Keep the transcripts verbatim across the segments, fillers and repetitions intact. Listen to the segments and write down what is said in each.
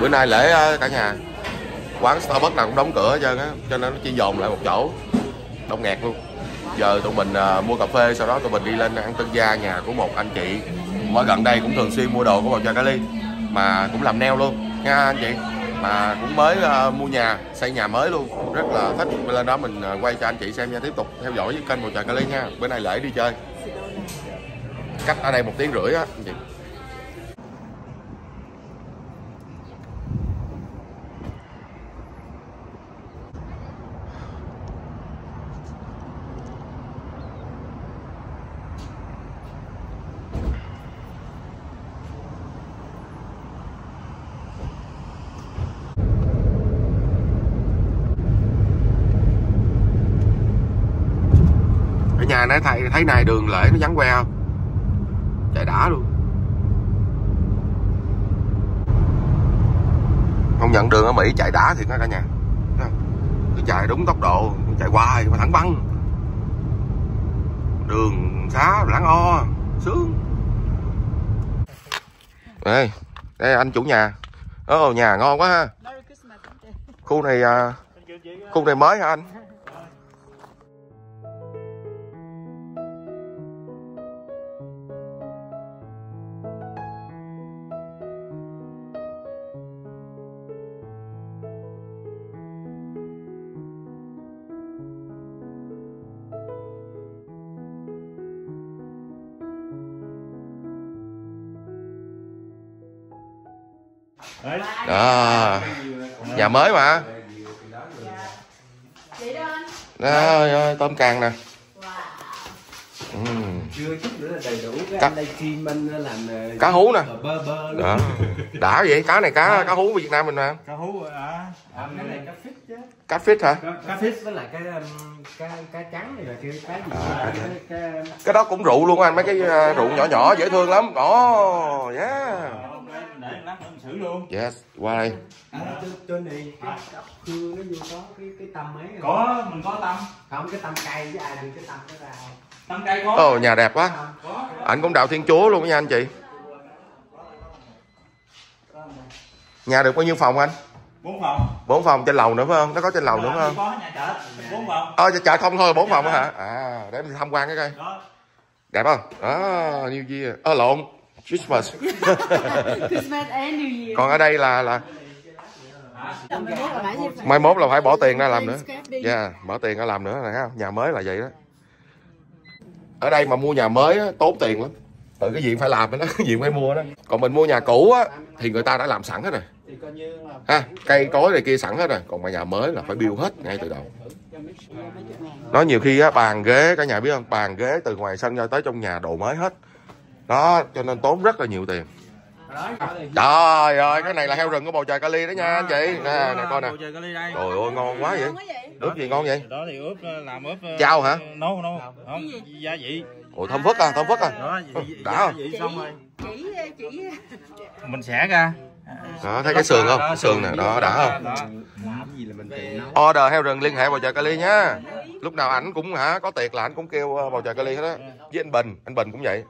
Bữa nay lễ cả nhà, quán Starbucks nào cũng đóng cửa hết trơn á, cho nên nó chỉ dồn lại một chỗ, đông nghẹt luôn. Giờ tụi mình uh, mua cà phê, sau đó tụi mình đi lên ăn tân gia nhà của một anh chị ở gần đây, cũng thường xuyên mua đồ của Bầu Trời Cali, mà cũng làm nail luôn nha anh chị, mà cũng mới uh, mua nhà, xây nhà mới luôn, rất là thích. Lên đó mình uh, quay cho anh chị xem nha. Tiếp tục theo dõi với kênh Bầu Trời Cali nha. Bữa nay lễ đi chơi, cách ở đây một tiếng rưỡi á anh chị. Nhà này thấy thấy này đường lễ nó vắng que không? Chạy đã luôn. Công nhận đường ở Mỹ chạy đã thiệt đó cả nhà. Cứ chạy đúng tốc độ, chạy hoài mà thẳng băng. Đường xá lãng o, sướng. Đây, đây anh chủ nhà. Ồ, oh, nhà ngon quá ha. Khu này khu này mới hả anh? Đó, nhà mới mà. Đó, tôm càng nè. Chưa chút nữa là đầy đủ cái anh đây chim anh làm cá hú nè. Bơ bơ đó. Đã vậy, cá này cá cá hú Việt Nam mình mà. Cá hú à, à cái này cá fish chứ. Cá fish hả? Cá, cá fish với lại cái cá cá trắng này là kêu cá gì? À, cái, cái, cái đó cũng rượu luôn anh, mấy cái rượu nhỏ nhỏ dễ thương lắm. Ồ, oh, yeah. Để lát nữa mình xử luôn. Yes, qua đây. À, trên này cái cặp khương nó vô có cái cái tăm ấy. Có, mình có tăm. Không, cái tăm cây với ai được cái tăm cái ra. Tăm cây có. Ồ, oh, nhà đẹp quá. Anh cũng đạo Thiên Chúa luôn nha anh chị. Nhà được bao nhiêu phòng anh? Bốn phòng. Bốn phòng, trên lầu nữa phải không? Nó có trên lầu nữa phải không? Có nhà chợ, bốn phòng. Ờ, chợ không thôi, bốn phòng hả? À, để mình tham quan cái coi. Đẹp không? À, New Year. Ờ, lộn. Christmas. Christmas and New Year. Còn ở đây là là mai mốt là phải bỏ tiền ra làm nữa. Dạ, yeah, bỏ tiền ra làm nữa này ha. Nhà mới là vậy đó. Ở đây mà mua nhà mới á, tốn tiền lắm. Tự cái gì phải làm đó, cái gì phải mua đó. Còn mình mua nhà cũ á thì người ta đã làm sẵn hết rồi. Ha, cây cối này kia sẵn hết rồi. Còn mà nhà mới là phải build hết ngay từ đầu. Nó nhiều khi á, bàn ghế cả nhà biết không? Bàn ghế từ ngoài sân ra tới trong nhà đồ mới hết. Đó, cho nên tốn rất là nhiều tiền. Trời ơi, cái này là heo rừng của Bầu Trời Cali đó nha anh chị. Nè, nè coi nè. Trời ơi, ngon quá vậy. Ướp gì ngon vậy? Đó thì ướp làm ướp chao hả? Nấu nấu không gia vị. Ủa thơm phức à, thơm phức à. Đó, đã không? Vị xong rồi. Chỉ chỉ Mình xẻ ra. Đó, thấy cái sườn không? Cái sườn nè, đó đã không? Làm gì là mình tự nấu. Order heo rừng liên hệ Bầu Trời Cali nhá. Lúc nào ảnh cũng hả, có tiệc là ảnh cũng kêu Bầu Trời Cali hết á. Với anh Bình, anh Bình cũng vậy.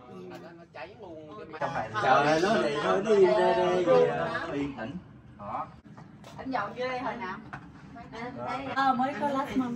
Trời ơi, nó đi nó đi Yên tĩnh. Đó. anh dọn vô đây hồi nào? Ờ mới có last month.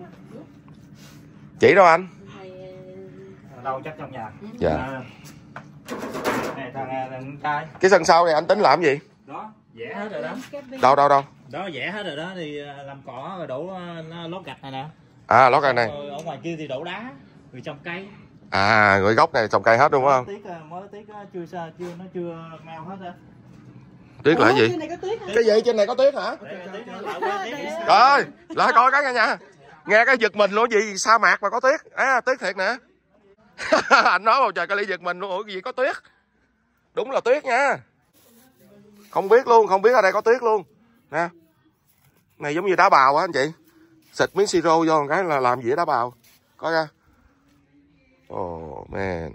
Chỉ đâu anh? Đâu chắc trong nhà. Dạ. Này thằng thằng trai. Cái sân sau này anh tính làm gì? Đó, vẽ hết rồi đó. Đâu đâu đâu? Đó vẽ hết rồi đó thì làm cỏ rồi đổ lót gạch này nè. À, lót gạch này. Rồi ở ngoài kia thì đổ đá, rồi trồng cây. À, rồi gốc này trồng cây hết đúng không? Tiếc mới tiếc chưa chưa nó chưa meo hết á. Tuyết là cái gì? Cái gì trên này có tuyết hả? Rồi, lại coi cái nha. Nghe cái giật mình luôn, gì sa mạc mà có tuyết. À, tuyết thiệt nè. Anh nói Bầu Trời Cali giật mình luôn, ủa cái gì có tuyết? Đúng là tuyết nha. Không biết luôn, không biết ở đây có tuyết luôn. Nè. Này giống như đá bào á anh chị. Xịt miếng siro vô một cái là làm gì đá bào. Coi ra. Oh man.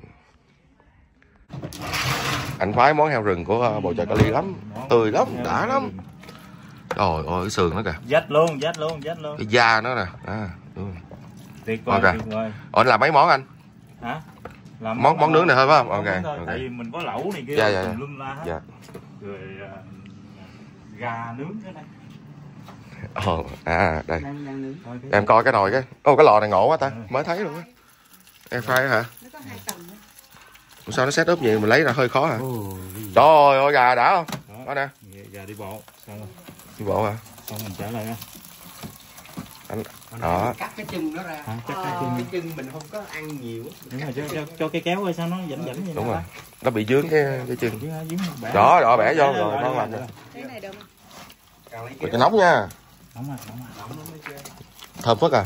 Anh khoái món heo rừng của Bầu Trời Cali lắm, tươi lắm, đã lắm. Trời ơi, cái sườn nó kìa. Dắt luôn, dắt luôn, dắt luôn. Cái da nó nè. À, tuyệt vời, tuyệt vời. Ủa, anh làm mấy món anh? Hả? Làm món món nướng này thôi phải không? Ok. Okay. Tại vì mình có lẩu này kia, dạ, dạ, tùm lum la hết. Dạ. Rồi Gà nướng cái này. Ồ, à đây. Đang, đang nướng. Em coi cái nồi cái. Ô cái lò này ngộ quá ta, mới thấy luôn á. Em phai hả? Nó có hai tầng đó. Sao nó set up gì mình lấy ra hơi khó hả? Trời ơi, gà đã không? Đó nè. Gà đi bộ. Xong rồi. Đi bộ hả? Xong mình trả lại nha. Anh đó. Cắt cái chân nó ra. À, cắt ờ, cái chân. cái chân mình không có ăn nhiều. Đúng rồi, cho, cho, cho cái kéo coi sao nó dẫn dẫn như Đúng nào rồi. Nó bị dướng cái cái chân. Đó, Đó, đó bẻ vô rồi, con làm rồi. Cái này đâu? Rồi cho nóng nha. Nóng rồi, nóng rồi. Thơm phức à.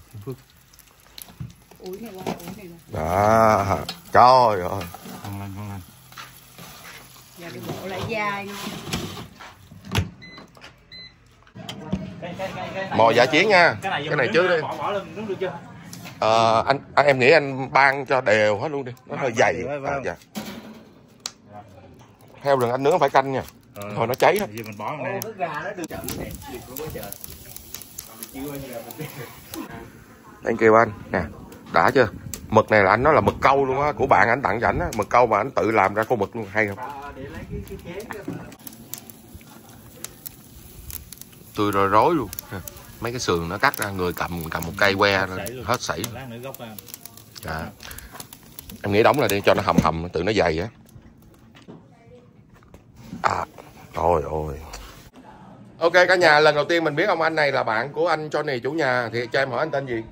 Ủi này qua, ủi này qua. Đó. Trời ơi. Con lên, con lên. Giờ đi bộ lại dài ngon. Cái, cái, cái, cái Mồi giả chiến nha. Cái này, Cái này trước đi. Bỏ, bỏ lên nướng được chưa? Ờ, anh, anh em nghĩ anh ban cho đều hết luôn đi. Nó hơi dày. À, dạ. Heo rừng anh nướng phải canh nha. Ừ. Thôi nó cháy hết. Vì mình bỏ vào đây. Ô, cái gà nó được chậm này, việc của quá trời. Thank you anh. Nè, đã chưa? Mực này là anh nói là mực câu luôn á, của bạn anh tặng cho anh á, mực câu mà anh tự làm ra con mực luôn, hay không? Tươi rồi rối luôn. Mấy cái sườn nó cắt ra, người cầm cầm một cây que hết sảy. Lát nữa gốc ra. Dạ. Em nghĩ đóng là đi cho nó hầm hầm, tự nó dày á. À, trời ơi. Ok cả nhà, lần đầu tiên mình biết ông anh này là bạn của anh Johnny chủ nhà, thì cho em hỏi anh tên gì?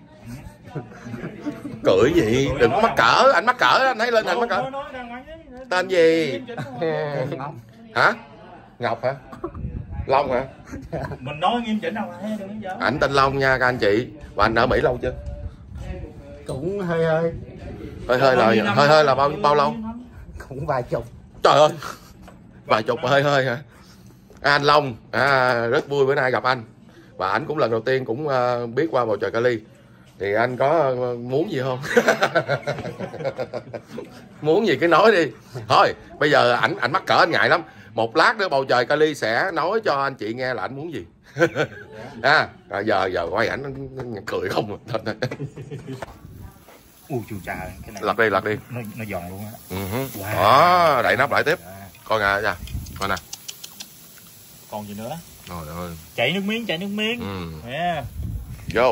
Cười gì? Đừng có mắc cỡ, anh mắc cỡ, anh thấy lên anh mắc cỡ. Tên gì? Hả? Ngọc hả? Long hả? Mình nói nghiêm chỉnh đâu mà đừng có Ảnh tên Long nha các anh chị. Và anh ở Mỹ lâu chưa? Cũng hơi hơi. Hơi hơi là hơi hơi là bao bao lâu? Cũng vài chục. Trời ơi. Vài chục mà hơi hơi hả? À, anh Long, à, rất vui bữa nay gặp anh. Và anh cũng lần đầu tiên cũng uh, biết qua bầu trời Cali. Thì anh có uh, muốn gì không? Muốn gì cứ nói đi. Thôi, bây giờ ảnh ảnh mắc cỡ anh ngại lắm. Một lát nữa bầu trời Cali sẽ nói cho anh chị nghe là anh muốn gì. À, à giờ giờ quay ảnh cười không. Ui chu trà cái này. Lật đi, lật đi. Nó nó giòn luôn á. Uh-huh. Wow. Đó, đậy nắp lại tiếp. Coi nè nha. Coi nè. Còn gì nữa? Trời ơi. Chảy nước miếng, chảy nước miếng. Ừ. Yeah. Vô.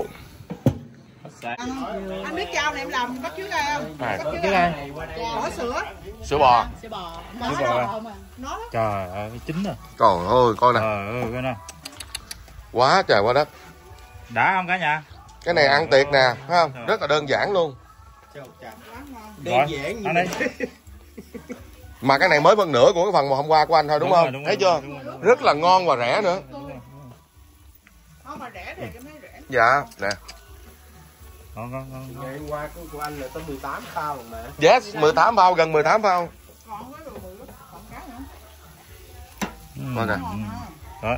Anh biết chao này em làm bắt trước đây không? À, Bắt trước cái đây. này. Bỏ sữa. Sữa bò. Sữa bò. Sữa bò. Nó Trời ơi, chín rồi. Trời ơi, coi nè. Trời ơi, coi nè. Quá trời quá đất. Đã không cả nhà? Cái này ăn tiệc nè, phải không? Rất là đơn giản luôn. Đơn giản như đây. Mà cái này mới phân nửa của cái phần mà hôm qua của anh thôi đúng, đúng không? Rồi, đúng Thấy rồi, chưa? Đúng rồi, đúng rồi. Rất là ngon và rẻ nữa. Không mà rẻ thì cái mấy rẻ. Dạ, nè. Ngon ngon ngon. ngày hôm qua của, của anh là tới mười tám phao rồi mà. Yes, mười tám bao, gần mười tám bao. Còn với đồ bự, còn cá nữa. Coi nè. Đó.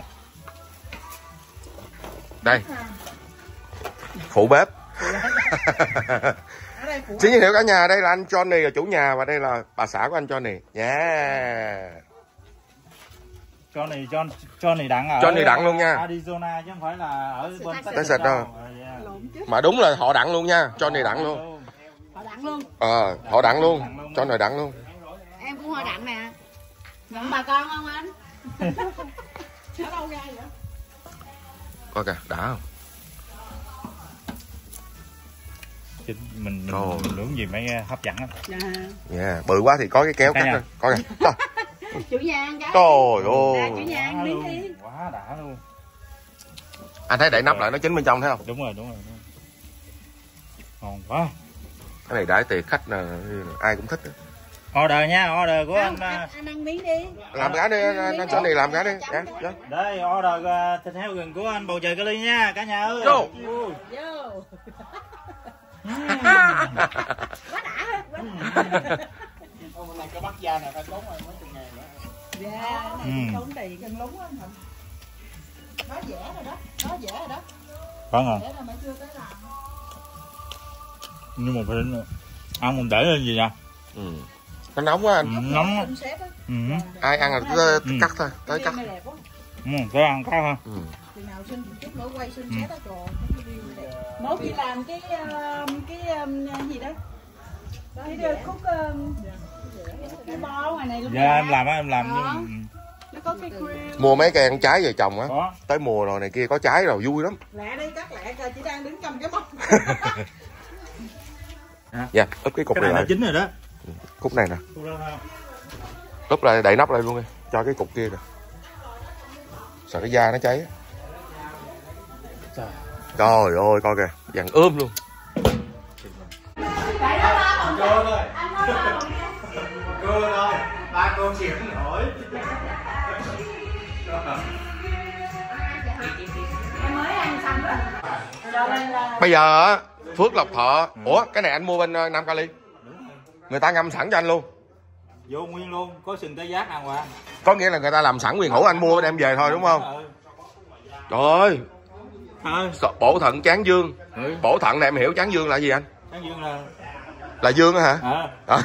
Đây. Phụ bếp. Xin giới thiệu cả nhà, đây là anh Johnny là chủ nhà và đây là bà xã của anh Johnny. Yeah. Johnny John Johnny Đặng ở Johnny Đặng luôn nha. Arizona chứ không phải là ở bên Texas đâu. Mà đúng là họ Đặng luôn nha, Johnny Đặng luôn. Họ Đặng luôn. Ờ, họ Đặng luôn, Johnny Đặng luôn. Em cũng họ Đặng nè. Nhận bà con không anh? Ở đâu ra vậy? Coi kìa, đã không? Mình mình, mình, mình nướng gì mới hấp dẫn á. Dạ. Yeah, bự quá thì có cái kéo cắt ra. Coi kìa. Chủ nhà ăn cái. Trời ơi. Chủ nhà ăn miếng đi. Quá đã luôn. Anh thấy đậy nắp lại nó chín bên trong thấy không? Đúng rồi, đúng rồi. Đúng rồi. Ngon quá. Cái này đãi tiệc khách là ai cũng thích. Order nha, order của Không, anh. anh, anh ăn miếng đi. Làm cái đi, anh Johnny làm cái đi. Dạ, dạ. Đây order uh, thịt heo rừng của anh bầu trời Cali nha cả nhà ơi. Vô. Vô. Quá đã hết. Hôm nay cái bắt da này phải tốn rồi mấy chục ngàn nữa. Dạ, cái này tốn tiền cần lúng á. Nó dễ rồi đó, nó dễ rồi đó. Vâng rồi. Dễ là mà chưa tới làm. Nhưng mà phải ăn mình để lên gì vậy? Ừ. Nó nóng quá anh. Ừ, nóng á. Ừ. Ai ăn là cứ Ừ. cắt thôi, tới cắt. Ừ, phải ăn cái ha. Ừ. Khi nào xin chút nữa quay xin xét đó trời. Mốt chỉ làm cái um, cái um, gì đó. Cái khúc um, cái bo ngoài này luôn. Dạ em làm á, em làm đó. nhưng Nó có cái grill. Mua mấy cây ăn trái về trồng á. Có. Tới mùa rồi này kia có trái rồi vui lắm. Lẹ đi cắt lẹ coi, chỉ đang đứng cầm cái móc. Dạ, úp cái cục Cái này này nó lại. chín rồi đó. Cục này nè. Cục đó không? Úp lại đậy nắp lại luôn đi. Cho cái cục kia nè. Sợ cái da nó cháy á. Trời. Trời ơi coi kìa, vàng ươm luôn. Cưa thôi. Cưa thôi. Ba cô chịu không nổi. Em mới ăn xong rồi. Bây giờ á, Phước Lộc Thọ. Ủa, cái này anh mua bên uh, Nam Cali. Người ta ngâm sẵn cho anh luôn. Vô nguyên luôn, có sừng tê giác đàng hoàng. Có nghĩa là người ta làm sẵn nguyên hũ, anh mua đem về thôi đúng không? Trời ơi. Ừ. Bổ thận tráng dương. Ừ. Bổ thận này em hiểu tráng dương là gì anh? Tráng dương là Là dương á hả? à.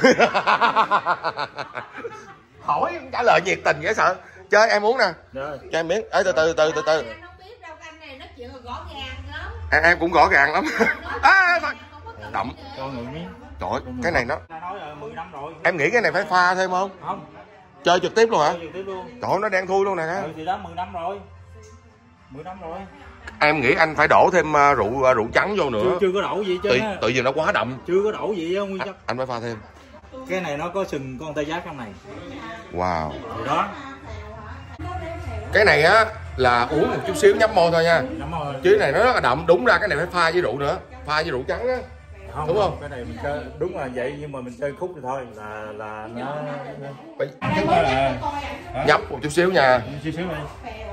Hỏi trả lời nhiệt tình dễ sợ. Chơi em uống nè. Rồi. Cho em miếng. Ê từ từ từ từ từ. Em không biết đâu, anh này nói chuyện gõ gàng lắm. Em, em cũng gõ gàng lắm. À, đậm. Cho người miếng. Trời ơi, cái này nó. Ta nói là mười năm rồi. Em nghĩ cái này phải pha thêm không? Không. Chơi trực tiếp luôn hả? Chơi trực tiếp luôn. Trời ơi, nó đen thui luôn nè. Ừ thì đó mười năm rồi. mười năm rồi. Em nghĩ anh phải đổ thêm uh, rượu uh, rượu trắng vô nữa. Chưa, chưa có đổ gì chứ. Tự, tự nhiên nó quá đậm. Chưa có đổ gì á nguyên À, chất. anh phải pha thêm. Cái này nó có sừng con tê giác trong này. Wow. Thì đó. Cái này á là uống một chút xíu nhấp môi thôi nha. Đúng rồi. Chứ này nó rất là đậm. Đúng ra cái này phải pha với rượu nữa. Pha với rượu trắng á. Không, đúng không? Cái này mình chơi đúng là vậy nhưng mà mình chơi khúc thì thôi là là nó Phải đúng là nhấp một chút xíu nha. chút xíu đi.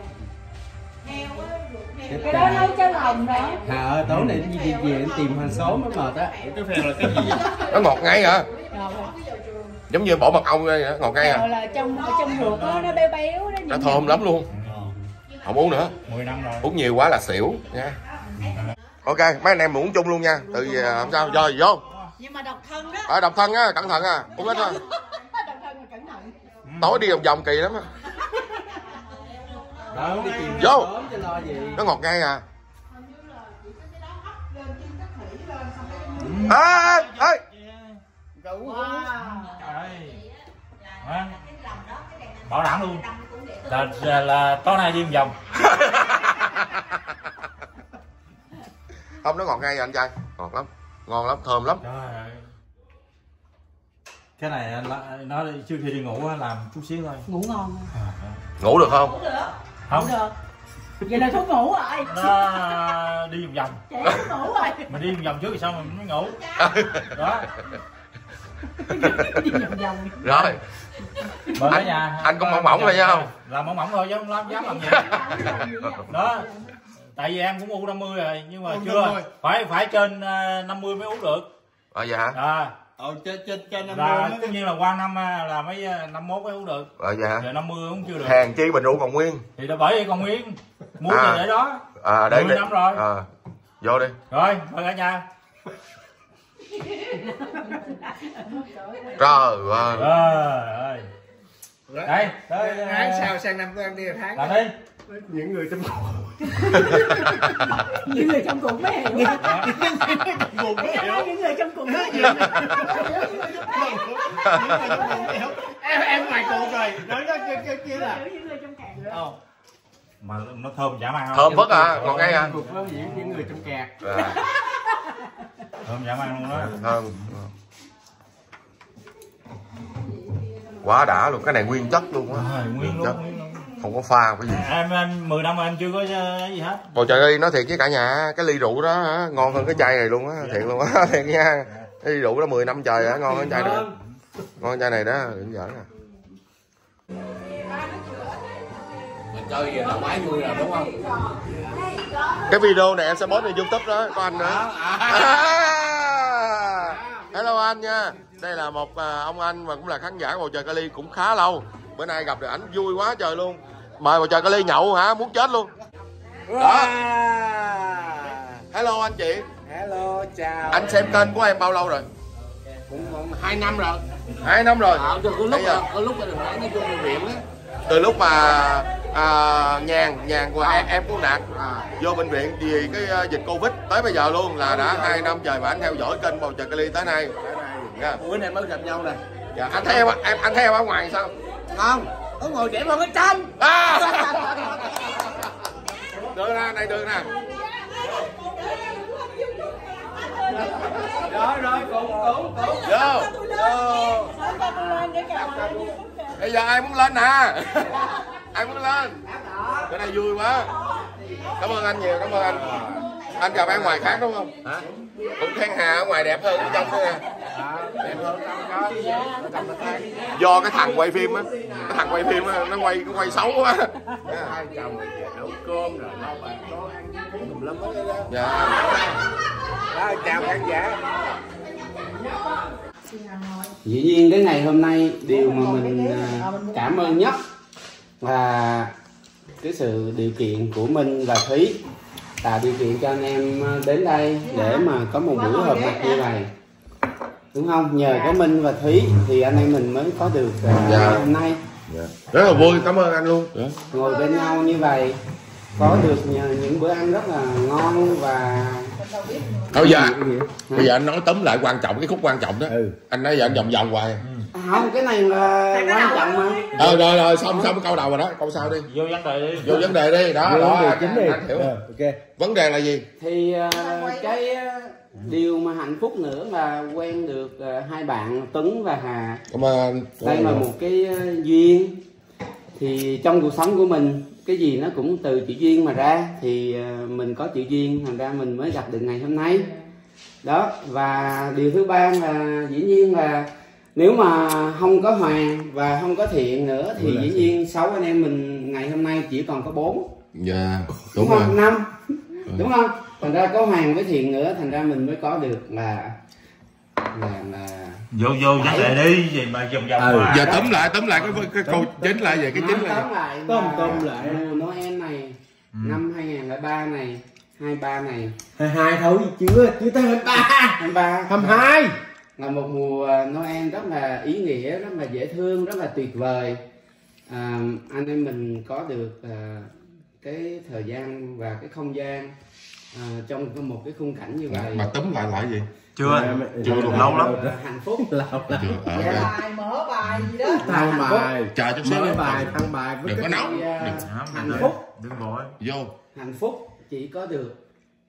Cái đó nấu cháo lòng đó. Hà ơi, tối nay đi về, về tìm hàng xóm mới mệt á. Cái phèo là cái gì? Nó ngọt ngay hả? Rồi. Giống như bỏ mật ong vậy, ngọt ngay Rồi à? là trong ở trong ruột đó, nó béo béo đó. Nó thơm lắm luôn. Không uống nữa. mười năm rồi. Uống nhiều quá là xỉu nha. Ok, mấy anh em uống chung luôn nha. Từ giờ không sao, rồi vô. Nhưng mà độc thân đó. Ở độc thân á, cẩn thận à. Uống hết thôi. Độc thân mà cẩn thận. Tối đi vòng vòng kỳ lắm á. Đó, đi tìm hàng Vô. xóm chứ lo gì. Nó ngọt ngay à. Ê, ê. Wow. Trời ơi. Hả? Bảo đảm luôn. Là, là, là tối nay đi một vòng. Không, nó ngọt ngay à anh trai. Ngọt lắm. Ngon lắm, thơm lắm. Trời ơi. Cái này nó trước khi đi ngủ làm chút xíu thôi. Ngủ ngon. Ngủ được không? Không. Ngủ được. Vậy là thuốc ngủ rồi. Nó đi vòng vòng. Chạy thuốc ngủ rồi. Mình đi vòng vòng trước thì sao mình mới ngủ. Đó. Đi vòng vòng. Rồi. Bởi Anh, nhà, anh cũng mỏng mỏng thôi nha không? Làm mỏng mỏng thôi chứ không làm dám làm gì. Đó. Tại vì em cũng u năm mươi rồi nhưng mà chưa phải phải trên năm mươi mới uống được. Ờ vậy hả? À. Ờ trên trên trên năm Là mươi tất nhiên là qua năm là mấy năm mốt mới uống được. Ờ vậy hả? Giờ năm mươi uống chưa được. Hàng chi bình rượu còn nguyên. Thì đã bởi vì còn nguyên. Mua À. gì để đó. À để mười đi. năm rồi. À. Vô đi. Rồi, mời cả nhà. Trời ơi. Rồi. Đây, tới tháng sau sang năm của em đi tháng. làm đi. Những người trong cuộc. Những người trong cuộc mới hiểu. Cuộc mới hiểu. Những người trong cuộc mới hiểu. Em em ngoài cuộc rồi. Nói đó kia kia kia là. Những người trong cạn nữa. Ờ. Mà nó thơm dã man không? Thơm phức à, ngọt ngay à. Cuộc với những những người trong kẹt. À, Thơm dã man luôn đó. thơm. Quá đã luôn, cái này nguyên chất luôn á. Rồi, nguyên chất. luôn, nguyên luôn. Không có pha cái gì. Em em mười năm rồi em chưa có gì hết. Ôi trời ơi, nói thiệt với cả nhà, cái ly rượu đó hả, ngon hơn cái chai này luôn á, thiệt luôn á, thiệt nha. Cái ly rượu đó mười năm trời á, ngon hơn chai này. Ngon hơn chai này đó, đừng giỡn nè. Mình chơi gì là máy vui rồi đúng không? Cái video này em sẽ post lên YouTube đó, có anh nữa. À, hello anh nha. Đây là một ông anh mà cũng là khán giả Bầu Trời Cali cũng khá lâu. Bữa nay gặp được ảnh vui quá trời luôn. Mời Bầu Trời Cali nhậu hả, muốn chết luôn. Đó. Hello anh chị. Hello, chào. Anh xem kênh của em bao lâu rồi? Cũng hai năm rồi. Hai năm rồi. À, từ lúc là có lúc là được nãy nói chung bệnh viện á. Từ lúc mà à, nhàn nhàn của em, em của Đạt À. vô bệnh viện vì cái uh, dịch Covid tới bây giờ luôn là đã hai năm trời mà anh theo dõi kênh Bầu Trời Cali tới nay. Dạ. Bữa nay mới gặp nhau nè. Dạ. Anh thấy em, em anh thấy em ở ngoài sao? Không, Nó ngồi đẹp hơn cái trong. À. Đưa ra này, đưa nè. Rồi rồi, cũng cũng cũng. Vô. Vô. Bây giờ ai muốn lên nè? Ai muốn lên? Cái này vui quá. Cảm ơn anh nhiều, cảm ơn anh. Anh gặp em ngoài khác đúng không? Hả? Cũng khen Hà ở ngoài đẹp hơn ở trong nữa nè. Đẹp hơn trong có do cái thằng quay phim á, cái thằng quay phim á, nó quay nó quay xấu quá. Hai chồng nấu cơm rồi nấu bàn có ăn tùm lum hết đó. Dạ. Đó, chào khán giả. Dĩ nhiên cái ngày hôm nay điều mà mình cảm ơn nhất là cái sự điều kiện của Minh và Thúy tạo điều kiện cho anh em đến đây để mà có một buổi họp mặt như này, đúng không? Nhờ có Minh và Thúy thì anh em mình mới có được uh, dạ. hôm nay. Dạ. Rất là vui, cảm ơn anh luôn. Dạ. Ngồi bên nhau như vậy có được những bữa ăn rất là ngon và bây giờ bây giờ anh nói tóm lại quan trọng cái khúc quan trọng đó. Ừ. Anh nói giờ anh vòng vòng hoài. À, không, cái này là quan trọng mà. Ờ rồi rồi xong xong câu đầu rồi đó, câu sau đi. Vô vấn đề đi. Vô vấn đề đi, đó, đó anh, chính anh, anh hiểu. Ờ, ok. Vấn đề là gì? Thì uh, cái uh, điều mà hạnh phúc nữa là quen được uh, hai bạn Tuấn và Hà. Cảm ơn anh. Đây là một cái uh, duyên. Thì trong cuộc sống của mình cái gì nó cũng từ chữ duyên mà ra, thì uh, mình có chữ duyên thành ra mình mới gặp được ngày hôm nay đó. Và điều thứ ba là dĩ nhiên là nếu mà không có Hoàng và không có Thiện nữa thì dĩ nhiên sáu anh em mình ngày hôm nay chỉ còn có bốn. Dạ, đúng, đúng không? rồi. Năm, đúng không? Thành ra có Hoàng với Thiện nữa, thành ra mình mới có được là là là vô vô vấn đề đi gì mà vòng vòng. Ừ. Giờ tóm lại tóm lại cái, cái câu chính là về cái chính là tóm lại tóm tóm lại mùa Noel này ừ. năm hai nghìn lẻ ba này, hai ba này, hai hai thôi chưa chưa tới hai ba, hai ba, hai hai là một mùa Noel rất là ý nghĩa, rất là dễ thương, rất là tuyệt vời. À, anh em mình có được à, cái thời gian và cái không gian à, trong một cái khung cảnh như vậy. Mà tóm lại lại gì? Chưa, chưa được lâu lắm. Hạnh phúc. Lâu lắm. Bài mở bài gì đó. Thăng bài. Chờ chút xíu. Mở bài, thăng bài. Đừng có nóng. Hạnh phúc. Đừng vội. Vô. Hạnh phúc chỉ có được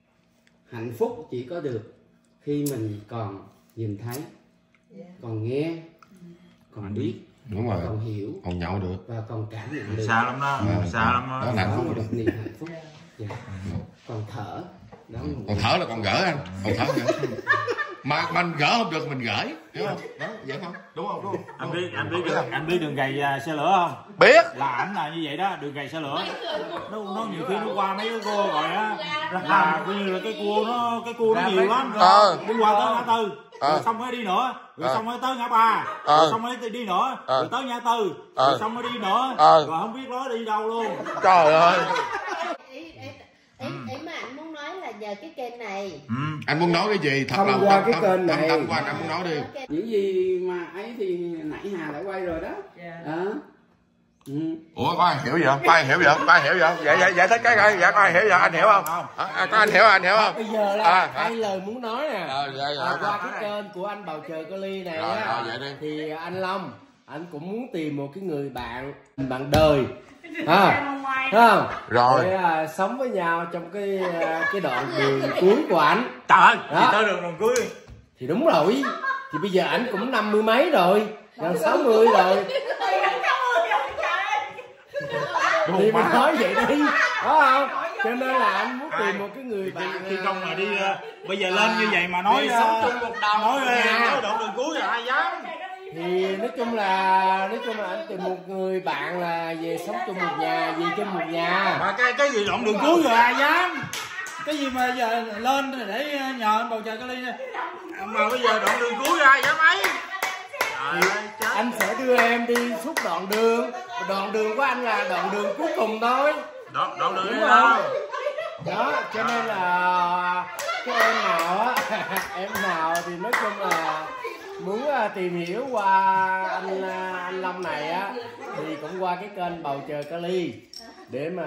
hạnh phúc chỉ có được khi mình còn nhìn thấy, còn nghe, còn biết, đúng rồi, còn hiểu, còn nhậu được và còn cảm nhận được. Xa lắm đó, à, xa lắm đó. Đó là hạnh phúc được niềm hạnh phúc. Dạ. Còn thở đó, còn thở là còn gỡ anh, còn thở gỡ mà mình gỡ không được mình gửi, hiểu không? Đó, vậy không? Đúng không? Đúng không? Anh biết anh biết đường, anh biết đường gầy uh, xe lửa không? Biết. Là ảnh là như vậy đó, đường gầy xe lửa. Nó nó nhiều khi nó qua mấy cái cua rồi á, là coi như là cái cua nó cái cua nó nhiều lắm. Ờ. Đi qua tới ngã tư, rồi xong mới đi nữa, rồi xong mới tới ngã ba, rồi xong mới đi nữa, rồi tới ngã tư, rồi xong mới đi nữa, rồi không biết nó đi đâu luôn. Trời ơi. Ý, ý mà anh muốn nói là nhờ cái kênh này. Ừ. Anh muốn nói cái gì? Thật Thông qua cái kênh này. Tâm của anh, anh muốn nói đi. những gì mà ấy thì nãy Hà đã quay rồi đó. Đó. Ừ. Ủa có ai hiểu vậy? Có ai hiểu vậy? Có ai hiểu vậy? Vậy vậy giải thích cái coi, dạ có ai hiểu vậy? Anh hiểu không? À, có anh hiểu anh hiểu không? Bây giờ là à, hai lời muốn nói nè. À, dạ, dạ, à, qua dạ. cái kênh của anh Bầu Trời Cơ Ly này rồi, á, rồi, vậy đi. thì anh Long anh cũng muốn tìm một cái người bạn bạn đời, à, không? Rồi. Để à, sống với nhau trong cái à, cái đoạn đường cuối của ảnh. Trời ơi, thì tới đường đường cuối. Thì đúng rồi. Thì bây giờ ảnh cũng năm mươi mấy rồi, gần sáu mươi rồi. Thì mình nói vậy đi, đó không? Cho nên là anh muốn tìm một cái người bạn khi không là đi uh, bây giờ lên như vậy mà nói uh, nói nói đoạn đường cuối là ai dám. Thì nói chung là nói chung là anh tìm một người bạn là về sống chung một nhà, về chung một nhà. Mà cái cái gì đoạn đường cuối rồi ai dám? Cái gì mà giờ lên để nhờ anh Bầu Trời Cơ Ly này. Mà bây giờ đoạn đường cuối ai dám ấy? Anh sẽ đưa em đi suốt đoạn đường. Đoạn đường của anh là đoạn đường cuối cùng thôi. Đoạn, đoạn đường đúng không? Đó, cho nên là cái em nào á, em nào thì nói chung là muốn tìm hiểu qua anh anh Long này á thì cũng qua cái kênh Bầu Trời Cơ Ly để mà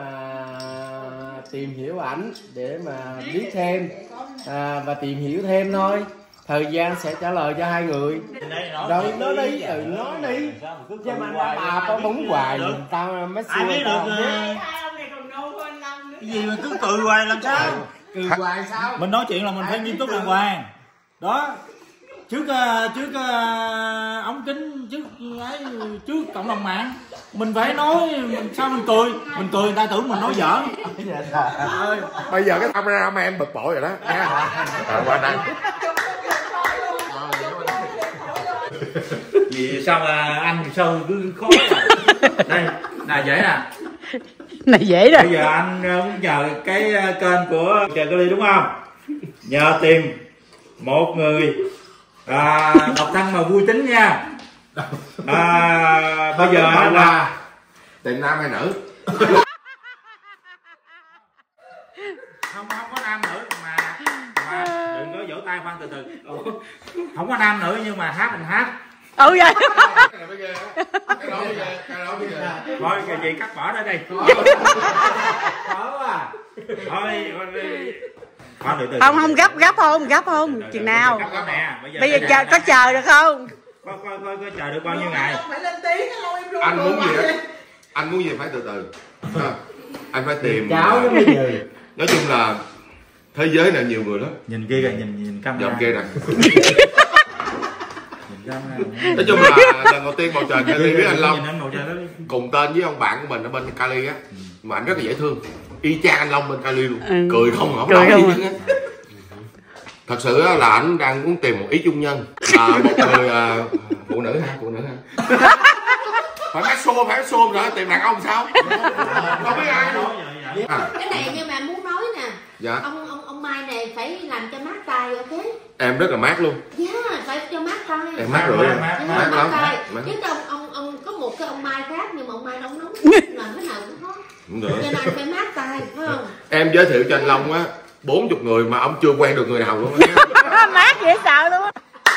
tìm hiểu ảnh, để mà biết thêm à, và tìm hiểu thêm thôi. thời gian sẽ trả lời cho hai người. Rồi nó đi, ừ nó đi. Chứ mà anh bà có búng hoài, tao mới xưa tao không biết. Cái gì mà cứ cười hoài làm sao? Cười hoài sao? Mình nói chuyện là mình phải nghiêm túc đàng hoàng. Đó. Trước trước uh, ống kính, trước ấy, trước cộng đồng mạng mình phải nói, mình sao mình cười, mình cười người ta tưởng mình nói giỡn. Bây giờ cái camera mà em bực bội rồi đó nha. À, qua đây. Vì sao mà anh sao cứ khó đây là dễ nè, này dễ rồi. bây giờ anh muốn nhờ cái kênh của Trời Cali đúng không, nhờ tìm một người à, độc thân mà vui tính nha. À, bây giờ là tìm nam hay nữ? không không có nam nữ mà mà đừng có vỗ tay, khoan từ từ, không có nam nữ nhưng mà hát mình hát. Ừ vậy. Thôi cái gì cắt bỏ ra đây. Khó quá. Thôi thôi từ từ. Không không gấp gấp không gấp không chừng nào. Bây giờ chờ có chờ được không? Có có có, có chờ được bao nhiêu ngày? Anh muốn gì á? Anh muốn gì phải từ từ. À, anh phải tìm. Cháu giống như gì? Nói chung là thế giới này nhiều người lắm. Nhìn kia kìa, nhìn nhìn camera. Dòng kia nè. Nói chung là lần đầu tiên bầu trời Cali với anh Long cùng tên với ông bạn của mình ở bên Cali á, mà anh rất là dễ thương, y chang anh Long bên Cali luôn, ừ. cười không không nói gì chứ. Thật sự là anh đang muốn tìm một ý chung nhân, à, một người à, phụ nữ ha, phụ nữ ha. Phải mát xô, phải mát xô rồi tìm đàn ông sao? Không biết ai luôn. À. Cái này nhưng mà muốn nói nè. Dạ. Ông ông ông Mai này phải làm cho mát tay, ok? Em rất là mát luôn. Dạ, yeah, phải cho mát tay. Em mát rồi. Mát, mát, mát, mát lắm. Tay. Chứ ông ông ông có một cái ông Mai khác nhưng mà ông Mai nóng nóng làm cái nào cũng khó. Cũng được. Cho nên phải mát tay, phải không? Em giới thiệu cho anh Long á bốn mươi người mà ông chưa quen được người nào luôn. Mát dễ sợ luôn.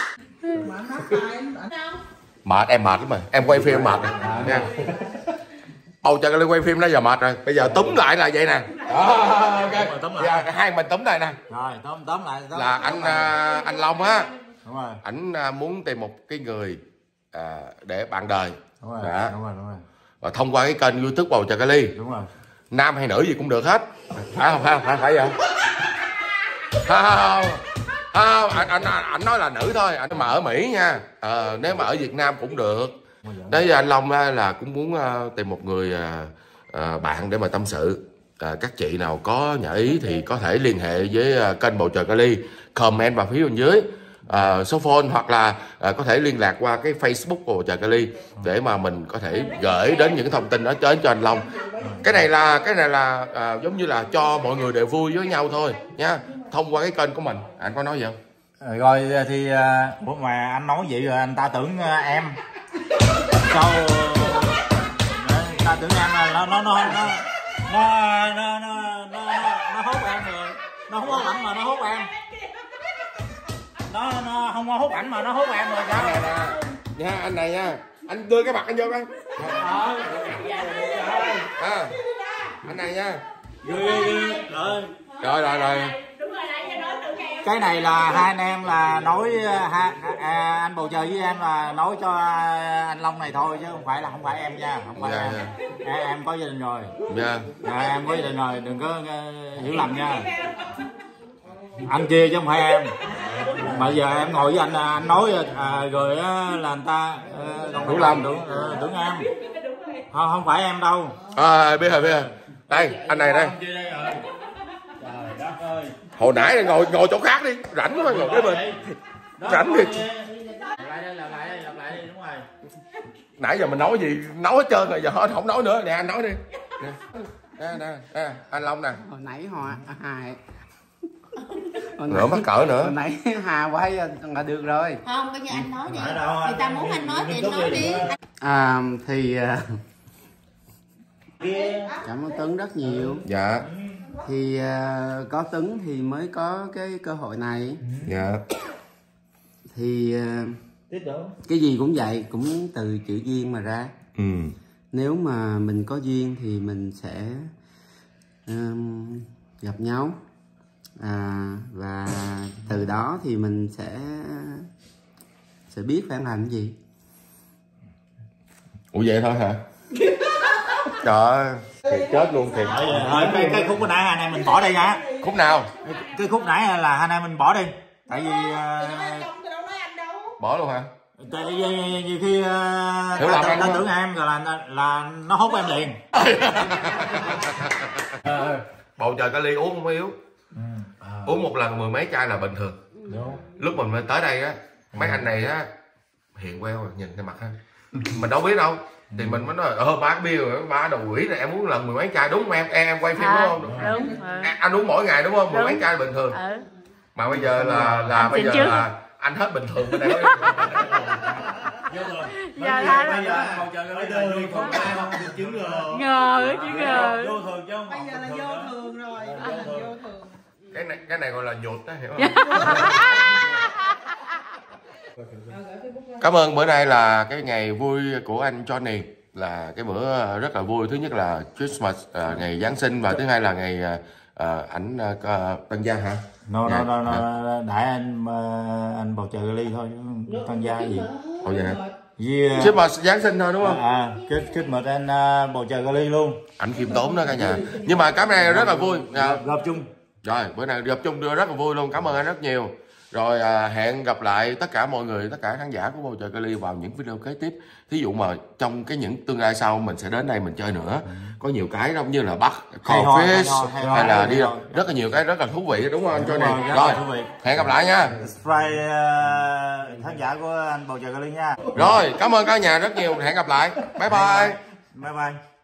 Mệt, em mệt lắm rồi, em quay phim mệt rồi nha. Bầu trời lên quay phim đó giờ mệt rồi, bây giờ túm lại là vậy nè. Đó, ok. Túm lại. Dạ, hai mình túm lại nè. Rồi, tóm tóm lại. Tóm, là anh uh, anh Long á, đúng rồi. Ảnh uh, muốn tìm một cái người uh, để bạn đời. Đúng rồi, đó. đúng rồi, đúng rồi. Và thông qua cái kênh YouTube Bầu Trời Cali. Đúng rồi. Nam hay nữ gì cũng được hết. Phải không? Phải không? Phải, phải vậy? Không. Không, anh, anh, anh nói là nữ thôi, anh mà ở Mỹ nha. Ờ, nếu mà ở Việt Nam cũng được. Đấy, anh Long là cũng muốn uh, tìm một người uh, uh, bạn để mà tâm sự. Uh, các chị nào có nhã ý thì có thể liên hệ với uh, kênh Bầu Trời Cali, comment vào phía bên dưới uh, số phone, hoặc là uh, có thể liên lạc qua cái Facebook của Bầu Trời Cali để mà mình có thể gửi đến những thông tin đó đến cho anh Long. Cái này là cái này là uh, giống như là cho mọi người đều vui với nhau thôi nha, thông qua cái kênh của mình. Anh có nói gì không? Rồi thì uh, mà anh nói vậy rồi anh ta tưởng uh, em sao ta tưởng em là nó nó nó nó nó nó nó nó nó hốt em rồi, nó không hốt ảnh mà nó hốt em, nó nó không hốt ảnh mà nó hốt em rồi sao? Nha anh này nha, anh đưa cái mặt anh vô coi. À, anh này nha. Rồi rồi rồi rồi. Cái này là hai anh em là nói ha, à, anh Bầu Trời với em là nói cho anh Long này thôi chứ không phải là không phải em nha, không phải. Yeah, em. Yeah. Em có gia đình rồi. Yeah. À, em có gia đình rồi, đừng có uh, hiểu lầm nha. Anh kia chứ không phải em. Mà giờ em ngồi với anh anh nói à, rồi là anh ta uh, hiểu lầm, tưởng, uh, tưởng em. Không, không phải em đâu. À, biết rồi biết rồi. Đây anh này đây. Hồi nãy ngồi ngồi chỗ khác đi, rảnh quá ngồi cái mình. Rảnh thiệt. Làm lại đây, làm lại đây, làm lại đây, đúng rồi. Nãy giờ mình nói gì, nói hết trơn rồi, giờ hết không nói nữa. Nè anh nói đi. Nè, nè, nè, nè. Anh Long nè. Hồi nãy họ hài. Nữa mắc cỡ nữa. Hồi nãy hà quá là được rồi. Không, bây giờ anh nói đi. Người ta muốn anh nói thì nói đi. À, thì cảm ơn Tuấn rất nhiều. Dạ. Thì uh, có Tuấn thì mới có cái cơ hội này. Dạ. Thì uh, cái gì cũng vậy, cũng từ chữ duyên mà ra. Ừ. Nếu mà mình có duyên thì mình sẽ um, gặp nhau à, và từ đó thì mình sẽ sẽ biết phải làm cái gì. Ủa vậy thôi hả? Trời ơi, thiệt chết luôn thiệt. Thôi cái, cái khúc nãy anh em mình bỏ đi nha. Khúc nào? Cái khúc nãy là anh em mình bỏ đi. Tại vì bỏ luôn hả? Tại vì nhiều khi hiểu lầm anh ta tưởng em rồi là là nó hốt em liền. Bầu trời Cali uống không yếu. Ừ. Uống một lần mười mấy chai là bình thường. Đúng. Lúc mình tới đây á, mấy anh này á hiện queo rồi, nhìn cái mặt ha. Mình đâu biết đâu. Thì mình mới nói ờ ba bia rồi, ba đầu quỷ này em uống lần mười mấy chai đúng không em? Em, em quay phim à, đúng không? Đúng. đúng. Ừ. Anh uống mỗi ngày đúng không? Mười Đúng. mấy chai bình thường. Ừ. Mà bây giờ là là Anh bây giờ trước. là anh hết bình thường bên đây. Giờ là Bây giờ bầu trời Cali là vô thường không được chứng ngờ. ngờ chứ ngờ. Vô thường chứ không. Bây giờ là vô thường rồi, là vô thường. Cái này cái này gọi là nhụt đó, hiểu không? Cảm ơn, bữa nay là cái ngày vui của anh Johnny, là cái bữa rất là vui. Thứ nhất là Christmas, uh, ngày Giáng sinh, và thứ hai là ngày uh, ảnh uh, tân gia hả? No, no, no, no, đại anh uh, anh bầu trời Cali thôi chứ tân gia gì. Ồ vậy hả? Yeah. Christmas Giáng sinh thôi đúng không? À, kết kết mật anh uh, bầu trời Cali luôn. Ảnh khiêm tốn đó cả nhà. Nhưng mà cái này rất là vui. Gặp, gặp chung. Rồi bữa nay gặp chung đưa rất là vui luôn. Cảm ơn anh rất nhiều. Rồi à, hẹn gặp lại tất cả mọi người, tất cả khán giả của Bầu Trời Cali vào những video kế tiếp. Thí dụ mà trong cái những tương lai sau mình sẽ đến đây mình chơi nữa. Có nhiều cái giống như là bắt crawfish hay, hay, hay là đi đâu. Rất là nhiều cái rất là thú vị đúng không anh Johnny? Rồi, rồi hẹn gặp lại nha. Subscribe uh, khán giả của anh Bầu Trời Cali nha. Rồi cảm ơn cả nhà rất nhiều. Hẹn gặp lại. Bye bye. Bye bye.